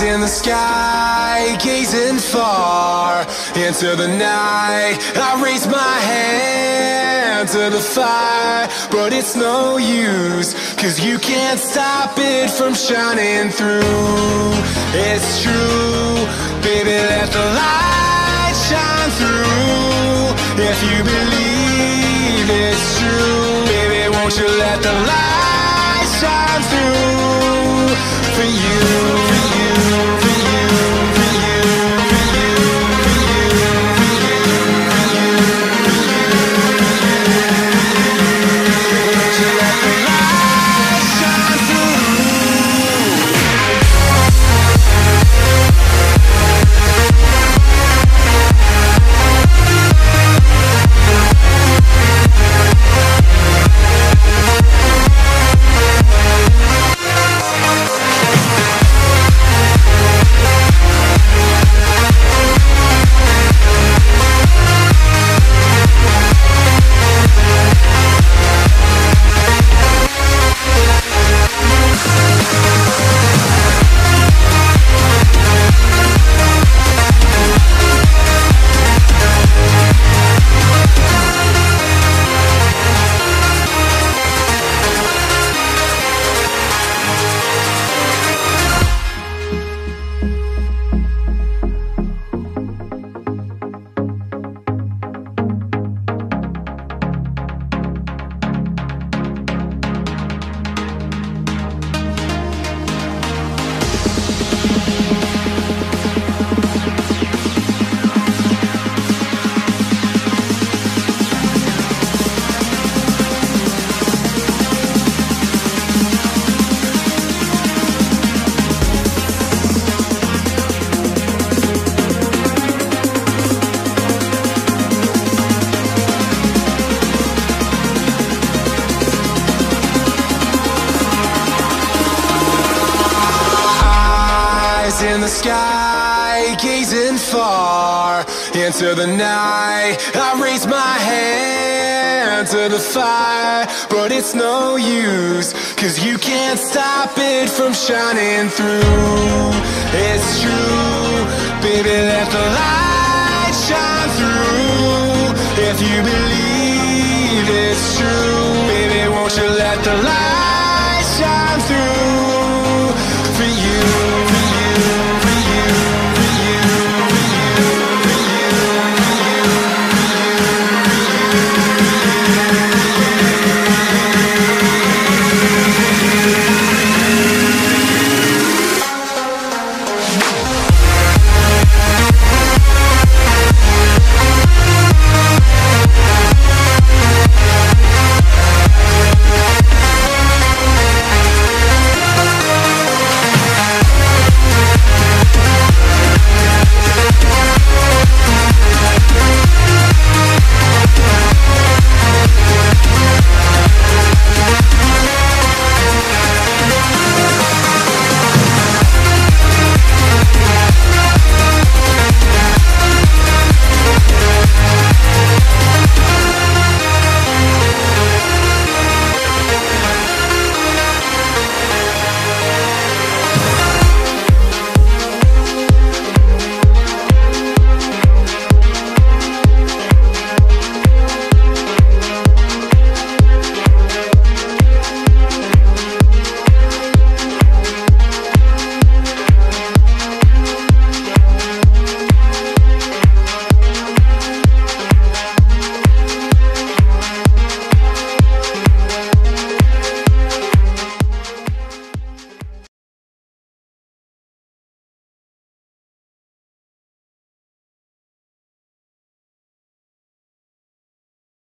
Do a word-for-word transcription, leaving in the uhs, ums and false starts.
in the sky, gazing far into the night. I raise my hand to the fire, but it's no use, 'cause you can't stop it from shining through. It's true, baby, let the light shine through. If you believe it's true, baby, won't you let the light shine through for you, for you, for you, for you, for you, for you, for you, for you, won't you let the light shine through? In the sky, gazing far into the night. I raise my hand to the fire, but it's no use, 'cause you can't stop it from shining through. It's true, baby, let the light shine through. If you believe